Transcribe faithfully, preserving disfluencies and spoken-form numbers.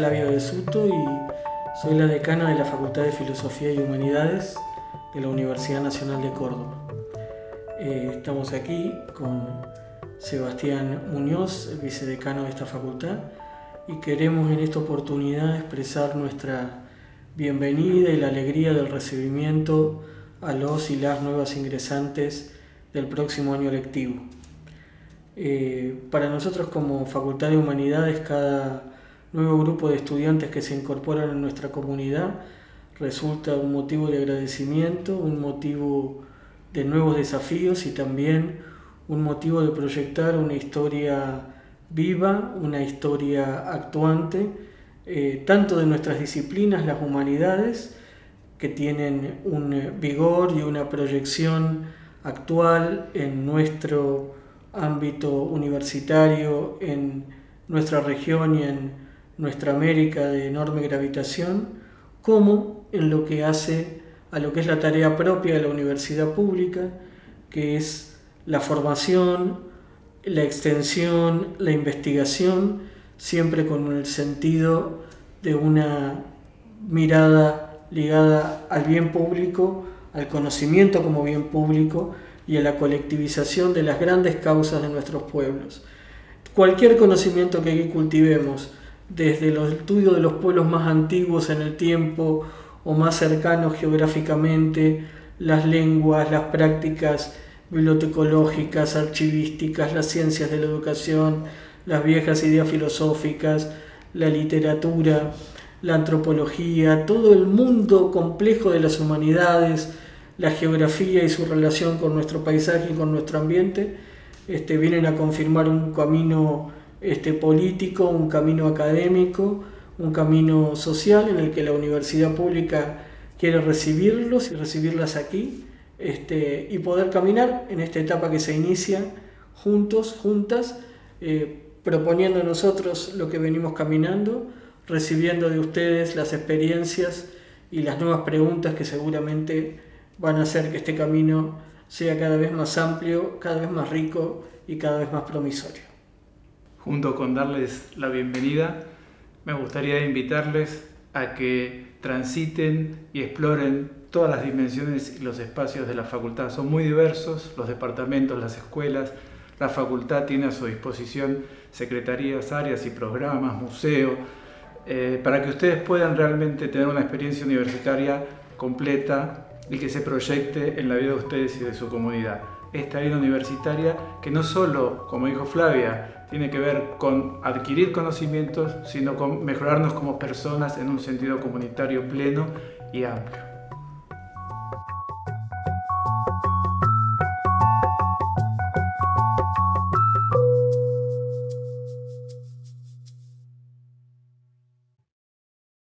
Flavia Besuto y soy la decana de la Facultad de Filosofía y Humanidades de la Universidad Nacional de Córdoba. Eh, estamos aquí con Sebastián Muñoz, el vicedecano de esta facultad, y queremos en esta oportunidad expresar nuestra bienvenida y la alegría del recibimiento a los y las nuevas ingresantes del próximo año lectivo. Eh, para nosotros como Facultad de Humanidades, cada nuevo grupo de estudiantes que se incorporan a nuestra comunidad resulta un motivo de agradecimiento, un motivo de nuevos desafíos y también un motivo de proyectar una historia viva, una historia actuante, eh, tanto de nuestras disciplinas, las humanidades, que tienen un vigor y una proyección actual en nuestro ámbito universitario, en nuestra región y en nuestra América de enorme gravitación, como en lo que hace a lo que es la tarea propia de la universidad pública, que es la formación, la extensión, la investigación, siempre con el sentido de una mirada ligada al bien público, al conocimiento como bien público y a la colectivización de las grandes causas de nuestros pueblos. Cualquier conocimiento que aquí cultivemos, desde el estudio de los pueblos más antiguos en el tiempo o más cercanos geográficamente, las lenguas, las prácticas bibliotecológicas, archivísticas, las ciencias de la educación, las viejas ideas filosóficas, la literatura, la antropología, todo el mundo complejo de las humanidades, la geografía y su relación con nuestro paisaje y con nuestro ambiente, este, vienen a confirmar un camino este, político, un camino académico, un camino social en el que la universidad pública quiere recibirlos y recibirlas aquí este, y poder caminar en esta etapa que se inicia juntos, juntas, eh, proponiendo nosotros lo que venimos caminando, recibiendo de ustedes las experiencias y las nuevas preguntas que seguramente van a hacer que este camino sea cada vez más amplio, cada vez más rico y cada vez más promisorio. Junto con darles la bienvenida, me gustaría invitarles a que transiten y exploren todas las dimensiones y los espacios de la facultad. Son muy diversos los departamentos, las escuelas. La facultad tiene a su disposición secretarías, áreas y programas, museos, eh, para que ustedes puedan realmente tener una experiencia universitaria completa y que se proyecte en la vida de ustedes y de su comunidad. Esta vida universitaria que no solo, como dijo Flavia, tiene que ver con adquirir conocimientos, sino con mejorarnos como personas en un sentido comunitario pleno y amplio.